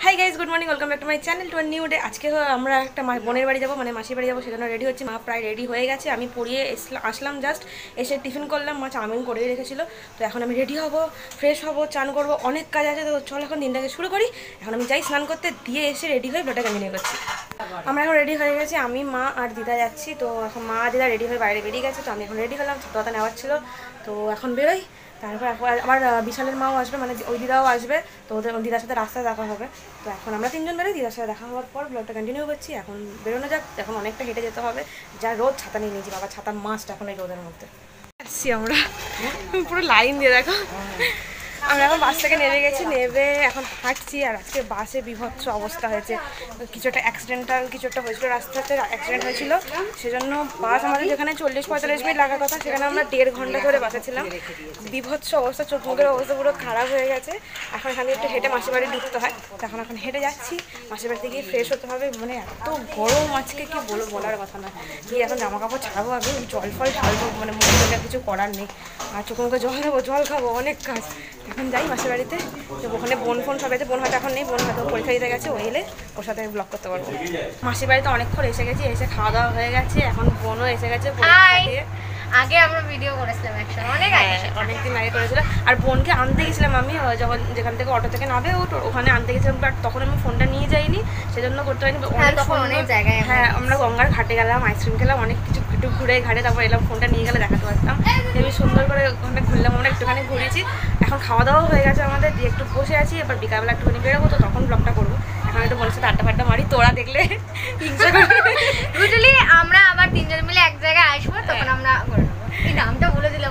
High guys, good morning, welcome back to my channel to new day. আজকে আমরা একটা বোনের বাড়ি যাবো, মানে মাসির বাড়ি যাবো, সেজন্য রেডি হচ্ছে। মা প্রায় রেডি হয়ে গেছে, আমি পড়িয়ে আসলাম জাস্ট, এসে টিফিন করলাম, মা চাউমিন করে রেখেছিল। তো এখন আমি রেডি হবো, ফ্রেশ হবো, চান করবো, অনেক কাজ আছে। তো চল এখন দিনটাকে শুরু করি। এখন আমি যাই স্নান করতে, দিয়ে এসে রেডি হয়ে ব্লগটা কন্টিনিউ করছি। আমরা এখন রেডি হয়ে গেছি, আমি, মা আর দিদা যাচ্ছি। তো এখন মা দিদা রেডি হয়ে বাইরে বেরিয়ে গেছে, তো আমি এখন রেডি হলাম, ছাতা নেওয়ার ছিল। তো এখন বেরোই, তারপর আবার বিশালের মাও আসবে, মানে ওই দিদাও আসবে। তো ওদের দিদার সাথে রাস্তায় দেখা হবে। তো এখন আমরা তিনজন বেরোই, দিদার সাথে দেখা হওয়ার পর ব্লগটা কন্টিনিউ করছি। এখন বেরোনো যাক, এখন অনেকটা হেঁটে যেতে হবে। যা রোদ, ছাতা নিয়ে নিয়েছি, বাবা ছাতা মাস্ট এখন এই রোদের মধ্যে। আসছি আমরা পুরো লাইন দিয়ে, দেখো আমরা এখন বাস থেকে নেমে গেছি, নেমে এখন হাঁটছি। আর আজকে বাসে বিভৎস অবস্থা হয়েছে, কিছু একটা অ্যাক্সিডেন্টাল কিছু একটা হয়েছিল, রাস্তাতে অ্যাক্সিডেন্ট হয়েছিল। সেজন্য বাস আমাদের যেখানে 40-45 মিনিট লাগার কথা, সেখানে আমরা 1.5 ঘন্টা ধরে বাসে ছিলাম। বিভৎস অবস্থা, চোখ মুখের অবস্থা পুরো খারাপ হয়ে গেছে। এখন এখানে একটু হেঁটে মাসির বাড়ি ঢুকতে হয়, তখন এখন হেঁটে যাচ্ছি। মাসির বাড়িতে গিয়ে ফ্রেশ হতে হবে, মানে এত গরম আজকে কি বলার কথা না। গিয়ে এখন জামা কাপড় ছাড়াবো, আগে জল ফল ঢালবো, মানে মুখে কিছু করার নেই। আর চোখ মুখে জল দেবো, জল খাবো, অনেক কাজ। এখন যাই মাসির বাড়িতে, তো ওখানে বোন ফোন সব আছে। বোন হয়তো এখন নেই, বোন হয়তো পরীক্ষা দিতে গেছে, ও এলে ওর সাথে ব্লগ করতে পারবো। মাসির বাড়িতে অনেকক্ষণ এসে গেছি, এসে খাওয়া দাওয়া হয়ে গেছে। এখন বোনও এসে গেছে। আগে আমরা ভিডিও করেছিলাম একসাথে, অনেকদিন আগে করেছিল। আর বোনকে আনতে গেছিলাম আমি, যখন যেখান থেকে অটো থেকে নামে ওখানে আনতে গেছিলাম, বাট তখন আমি ফোনটা নিয়ে যাইনি, সেজন্য করতে পারিনি। অনেক জায়গায় হ্যাঁ, আমরা গঙ্গার ঘাটে গেলাম, আইসক্রিম খেলাম, অনেক কিছু একটু ঘুরে ঘাটে, তারপর এলাম, ফোনটা নিয়ে গেলে দেখাতে পারতাম। হেবি সুন্দর করে ওখানে ঘুরলাম, আমরা একটুখানি ঘুরেছি। এখন খাওয়া দাওয়া হয়ে গেছে আমাদের, দিয়ে একটু বসে আছি। এবার বিকালবেলা একটুখানি বেরোবো, তো তখন ব্লগটা করবো। এখন একটু বোনের সাথে আড্ডা ফাড্ডা মারি, তোরা দেখলে বুঝলি আমরা আবার তিনজন মিলে এক জায়গায় আসবো, তখন আমরা এই নামটা বলে দিলাম।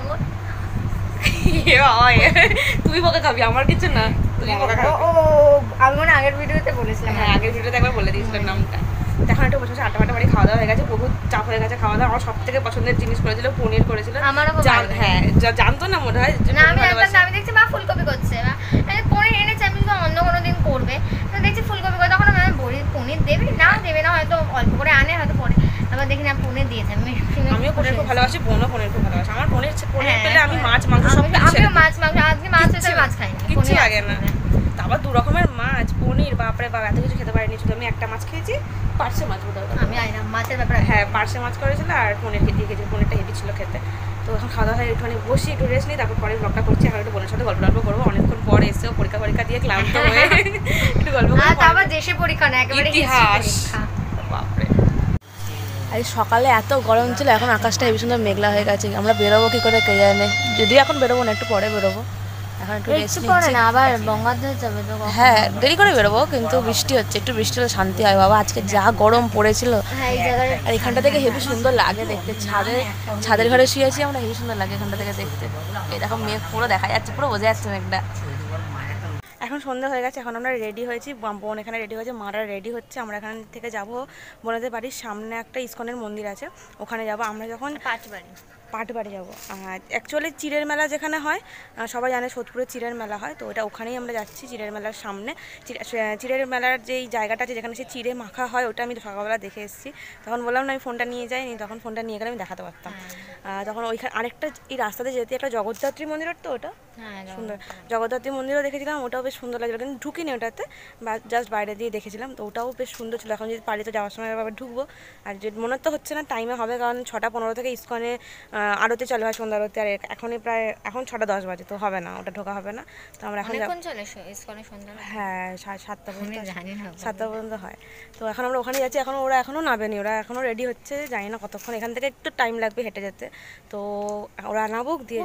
তুই বকে খাবি, আমার কিছু না। ও আমি মানে আগের ভিডিওতে বলেছিলাম। হ্যাঁ, আগের ভিডিওতে একবার বলে দিয়েছিলাম নামটা। এখন একটু বসে আড্ডা ফাড্ডা বাড়ি, খাওয়া দাওয়া হয়ে গেছে, বহুত চাপ হয়ে গেছে খাওয়া দাওয়া। আমার সব থেকে পছন্দের জিনিস করেছিল, পনির করেছিল। হ্যাঁ, জানতো না মনে হয়, আমি দেখছি মা ফুলকপি করছে, পনির এনেছে, আমি অন্য কোনো দিন করবে, তো দেখছি ফুলকপি করে। তখন আমি বলি পনির দেবে না, হয়তো অল্প করে আনে, হয়তো পরে আবার দেখি না পনির দিয়েছে। আমিও পনির খুব ভালোবাসি, বোনও পনির খুব ভালোবাসি। আমার পনির পেলে আমি মাছ মাংস সব কিছু, আমিও মাছ আজকে মাছ হয়েছে, মাছ খাই না, কিছু লাগে না। তারপর 2 রকমের মাছ, পনির, বাপরে বাপ, এত কিছু খেতে পারিনি। শুধু আমি একটা মাছ খেয়েছি, পার্শে মাছ বোধহয়। আমি আই না মাছের ব্যাপারে। হ্যাঁ, পার্শে মাছ করেছিল আর পনির দিয়ে খেয়েছি, পনিরটা হেভি ছিল খেতে। তো এখন খাওয়া দাওয়া হয়, একটুখানি বসি, একটু রেস্ট নিই, তারপর পরে ব্লগটা করছি। এখন একটু বোনের সাথে গল্প করবো, অনেকক্ষণ পরে এসেও পরীক্ষা দিয়ে ক্লান্ত হয়ে একটু গল্প করবো। আবার দেশে পরীক্ষা না, একেবারে ইতিহাস। বাপরে, আজ সকালে এত গরম ছিল, এখন আকাশটা হেবি সুন্দর মেঘলা হয়ে গেছে। আমরা বেরোবো কি করে কে জানে, যদিও এখন বেরোবো না, একটু পরে বেরোবো। এখন একটু রেস্ট নিচ্ছি না, আবার বঙ্গাধ্বজ যাবে তো। হ্যাঁ, দেরি করে বেরোবো, কিন্তু বৃষ্টি হচ্ছে, একটু বৃষ্টি হলে শান্তি হয় বাবা। আজকে যা গরম পড়েছিল, আর এখানটা থেকে হেবি সুন্দর লাগে দেখতে। ছাদের ঘরে শুয়েছি আমরা, হেবি সুন্দর লাগে এখানটা থেকে দেখতে। এই দেখো মেঘ পুরো দেখা যাচ্ছে, পুরো বোঝা যাচ্ছে মেঘটা। এখন সন্ধ্যা হয়ে গেছে, এখন আমরা রেডি হয়েছি, বোন এখানে রেডি হয়েছে, মারা রেডি হচ্ছে। আমরা এখান থেকে যাবো বোনদের বাড়ির সামনে একটা ইসকনের মন্দির আছে, ওখানে যাবো। আমরা যখন পাটবাড়ি যাবো। আর অ্যাকচুয়ালি চিড়ের মেলা যেখানে হয়, সবাই জানে সোদপুরে চিড়ের মেলা হয়, তো ওটা ওখানেই আমরা যাচ্ছি, চিড়ের মেলার সামনে। চিড়ের মেলার যেই জায়গাটা আছে, যেখানে সে চিড়ে মাখা হয়, ওটা আমি সকালবেলা দেখে এসেছি। তখন বললাম না আমি ফোনটা নিয়ে যাইনি, তখন ফোনটা নিয়ে গেলে আমি দেখাতে পারতাম। তখন ওইখানে আরেকটা এই রাস্তাতে যেতে একটা জগদ্ধাত্রী মন্দির, তো ওটা সুন্দর জগদ্ধাত্রী মন্দিরও দেখেছিলাম, ওটাও বেশ সুন্দর লাগছিল, কিন্তু ঢুকিনি ওটাতে, জাস্ট বাইরে দিয়ে দেখেছিলাম। তো ওটাও বেশ সুন্দর ছিল। এখন যদি পারি তো যাওয়ার সময় আবার ঢুকবো। আর যে মনে তো হচ্ছে না টাইমে হবে, কারণ 6:15 থেকে ইসকনে আরতি চালু হয়, সন্ধ্যা আরতি। আর এখনই প্রায় এখন 6:10 বাজে, তো হবে না, ওটা ঢোকা হবে না। তো আমরা এখন হ্যাঁ 7টা পর্যন্ত হয়। তো এখন আমরা ওখানে যাচ্ছি, এখন ওরা এখনও নাবেনি, ওরা এখনও রেডি হচ্ছে, জানি না কতক্ষণ, এখান থেকে একটু টাইম লাগবে হেঁটে যেতে। তো ওরা নাবুক দিয়ে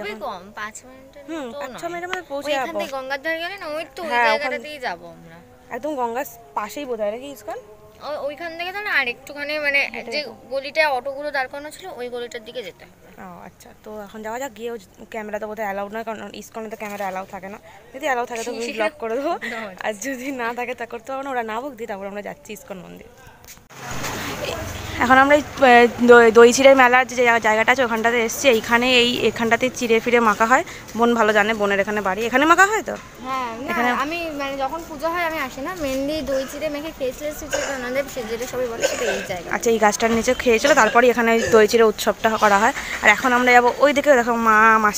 5-6 মিনিটের মধ্যে পৌঁছে যাবো। গঙ্গার গেলে না, ওই তো জায়গাটাতেই যাবো আমরা, একদম গঙ্গার পাশেই বোধহয় নাকি ইসকন। ওইখান থেকে তো না আর একটুখানি, মানে যে গলিটা অটোগুলো দাঁড় করানো ছিল, ওই গলিটার দিকে যেতে হবে। ও আচ্ছা, তো এখন যাওয়া যাক। গিয়েও ক্যামেরা তো বোধহয় অ্যালাউ নয়, কারণ ইসকনে তো ক্যামেরা অ্যালাউ থাকে না। যদি অ্যালাউ থাকে তো ব্লগ করে দেবো, আর যদি না থাকে তা করতে পারবো না। ওরা নাবুক দিই, তারপর আমরা যাচ্ছি ইসকন মন্দির। এখন আমরা দই চিড়ের মেলার যে জায়গাটা আছে ওখানটাতে এসেছি। এখানটাতে চিড়ে ফিরে মাখা হয়। বোন ভালো জানে, বোনের এখানে বাড়ি। এখানে মাখা হয় তো? হ্যাঁ, এখানে আমি মানে যখন পুজো হয় আমি আসি না, মেনলি দই চিড়ে মেখে খেয়েছিলাম, ওনাদের যেটা সবাই বলে সেটা এই জায়গা। আচ্ছা, এই গাছটার নিচে খেয়েছিল, তারপরে এখানে দই চিড়ে উৎসবটা করা হয়। আর এখন আমরা যাবো ওই দিকে, দেখো মা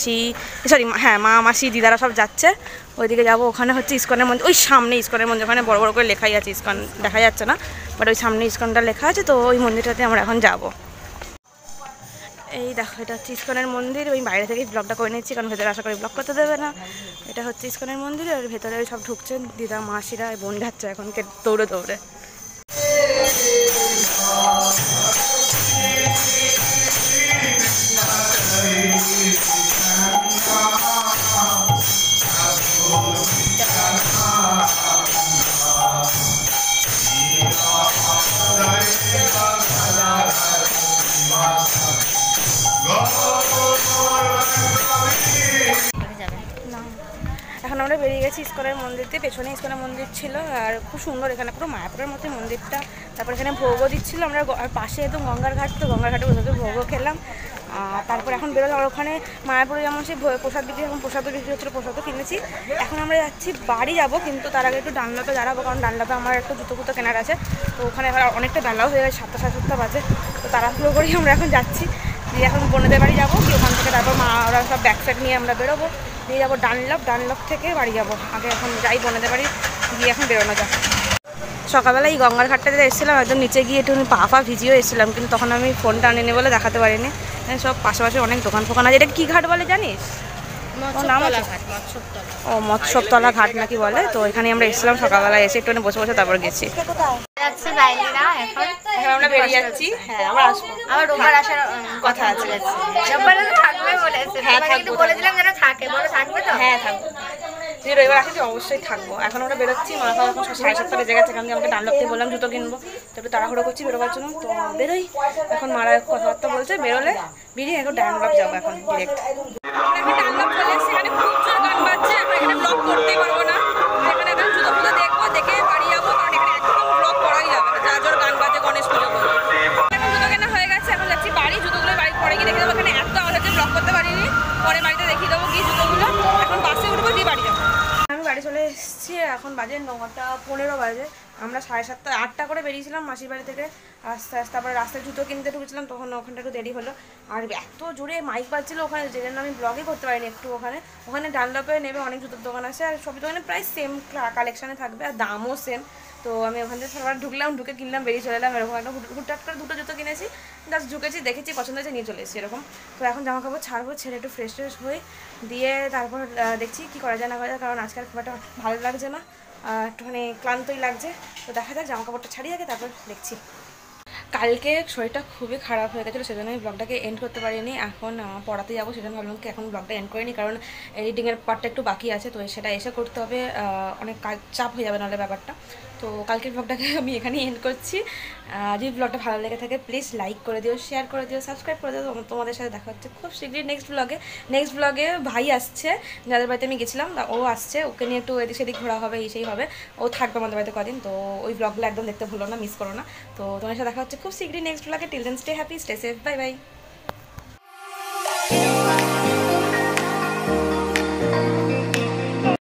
মাসি দিদারা সব যাচ্ছে ওইদিকে যাবো। ওখানে হচ্ছে ইসকনের মন্দির, ওই সামনে ইসকনের মন্দির, ওখানে বড় বড় করে লেখাই আছে ইসকন, দেখা যাচ্ছে না বাট ওই সামনে ইসকনটা লেখা আছে, তো ওই মন্দিরটাতে আমরা এখন যাব। এই দেখো, এটা হচ্ছে ইসকনের মন্দির। ওই বাইরে থেকেই ব্লগটা করে নিচ্ছি, কারণ ভেতরে আশা করি ব্লগ করতে দেবে না। এটা হচ্ছে ইসকনের মন্দির, আর ভেতরে সব ঢুকছেন দিদা মাসিরা, বোন যাচ্ছে এখন দৌড়ে দৌড়ে। এখন আমরা বেরিয়ে গেছি ইসকনের মন্দিরতে। পেছনে ইসকনের মন্দির ছিল, আর খুব সুন্দর, এখানে পুরো মায়াপুরের মধ্যে মন্দিরটা। তারপর এখানে ভোগও দিচ্ছিলো আমরা, আর পাশে একদম গঙ্গার ঘাট, তো গঙ্গার ঘাটে বসে ভোগও খেলাম। তারপর এখন বেরোলাম, আর ওখানে মায়াপুরে যেমন সেই প্রসাদ বিক্রি, এখন প্রসাদও বিক্রি হচ্ছিলো, প্রসাদও কিনেছি। এখন আমরা যাচ্ছি বাড়ি যাব, কিন্তু তার আগে একটু ডানলপে দাঁড়াবো, কারণ ডানলপে আমার একটু জুতো ফুতো কেনার আছে। তো ওখানে এবার অনেকটা বেলাও হয়ে গেছে, 7টা 7:30 বাজে। তো তাড়াহুড়ো করেই আমরা এখন যাচ্ছি, দিয়ে এখন বোনেদের বাড়ি যাবো, কি ওখান থেকে তারপর মা ওরা সব ব্যাগ স্যাগ নিয়ে আমরা বেরোবো, দিয়ে যাবো ডানলপ থেকে বাড়ি যাবো। আগে এখন যাই বোনেদের বাড়ি, গিয়ে এখন বেরোনো যাক। সকালবেলা এই গঙ্গার ঘাটটাতে এসেছিলাম, একদম নিচে গিয়ে একটু পা ভিজিয়েও এসেছিলাম, কিন্তু তখন আমি ফোনটা আনিনি বলে দেখাতে পারিনি। সব পাশাপাশি অনেক দোকান ফোকান আছে। এটা কী ঘাট বলে জানিস? ও মৎস্যতলা ঘাট নাকি বলে। তো এখানে আমরা এসেছিলাম সকালবেলা, এসে একটু বসে বসে তারপর গেছি। এখন আমরা বেরিয়ে যাচ্ছি। হ্যাঁ, আমরা আসবো, আমার রোববার আসার কথা আছে। রোববারে তো থাকবে বলেছে, হ্যাঁ কিন্তু বলেছিলাম যেন থাকে, বলে থাকবে তো? হ্যাঁ থাকবো, যদি রবিবার আসে অবশ্যই থাকবো। এখন আমরা বেরোচ্ছি, মা বাবা এখন 7:30 বেজে গেছে, কারণ আমাকে ডানলপ থেকে বললাম জুতো কিনবো, তো একটু তাড়াহুড়ো করছি বেরোবার জন্য। তো বেরোই, এখন মারা কথাবার্তা বলছে, বেরোলে বেরিয়ে এখন ডানলপ যাবো এখন ডিরেক্ট। এখন ডানলপ চলে এসেছি, এখানে খুব জোর গান বাজছে, এখন এখানে ব্লগ করতেই পারবো না। এখানে এখন জুতো ফুতো দেখবো, দেখে বাড়ি যাবো, কারণ এখানে একদম ব্লগ করাই যাবে না, যা জোর গান বাজে গণেশ পুজো করবো। এখন জুতো কেনা হয়ে গেছে, এখন যাচ্ছি বাড়ি, জুতোগুলো বাড়ি পরে গিয়ে দেখে দেবো। এখানে এত আওয়াজ হচ্ছে, ব্লগ করতে পারিনি, পরে বাড়িতে দেখিয়ে দেবো গিয়ে জুতোগুলো। এখন বাসে উঠবো, দিয়ে বাড়ি যাবো। আমি বাড়ি চলে এসেছি, এখন বাজে 9:15 বাজে। আমরা 7:30 8টা করে বেরিয়েছিলাম মাসির বাড়ি থেকে, আস্তে আস্তে তারপরে রাস্তায় জুতো কিনতে ঢুকেছিলাম, তখন ওখানটা একটু দেরি হলো। আর এত জোরে মাইক বাজছিল ওখানে, যে জন্য আমি ব্লগই করতে পারিনি একটু। ওখানে ডানলপে নেবে অনেক জুতোর দোকান আছে, আর সব দোকানে প্রায় সেম কালেকশানে থাকবে, আর দামও সেম। তো আমি ওখান থেকে সবার ঢুকলাম, ঢুকে কিনলাম, বেরিয়ে চলে এলাম। এরকম একটা হুটহাট করে 2টো জুতো কিনেছি, জাস্ট ঢুকেছি, দেখেছি, পছন্দ হয়েছে, নিয়ে চলে এসেছি এরকম। তো এখন জামা কাপড় ছাড়বো, ছেড়ে একটু ফ্রেশ হয়ে দিয়ে তারপর দেখছি কী করা যায় না করা যায়, কারণ আজকাল খুব একটা ভালো লাগছে না, একটুখানি ক্লান্তই লাগছে। তো দেখা যাক, জামা কাপড়টা ছাড়িয়ে আগে তারপর দেখছি। কালকে শরীরটা খুবই খারাপ হয়ে গেছিলো, সেজন্য আমি ব্লগটাকে এন্ড করতে পারিনি। এখন পড়াতে যাবো, সেজন্য ভাবলাম কি এখন ব্লগটা এন্ড করিনি, কারণ এডিটিংয়ের পার্টটা একটু বাকি আছে, তো সেটা এসে করতে হবে, অনেক চাপ হয়ে যাবে নাহলে ব্যাপারটা। তো কালকের ব্লগটাকে আমি এখানেই এন্ড করছি। যদি ব্লগটা ভালো লেগে থাকে প্লিজ লাইক করে দিও, শেয়ার করে দিও, সাবস্ক্রাইব করে দিও। তোমাদের সাথে দেখা হচ্ছে খুব শীঘ্রই নেক্সট ব্লগে। ভাই আসছে, যাদের বাড়িতে আমি গেছিলাম, ও আসছে, ওকে নিয়ে একটু এদিক সেদিক ঘোরা হবে, এই সেই হবে। ও থাকবে আমাদের বাড়িতে কদিন, তো ওই ব্লগগুলো একদম দেখতে ভুলো না, মিস করো না। তো তোমার সাথে দেখা হচ্ছে খুব শীঘ্রই নেক্সট ব্লগে। Till then stay happy, stay safe, bye by.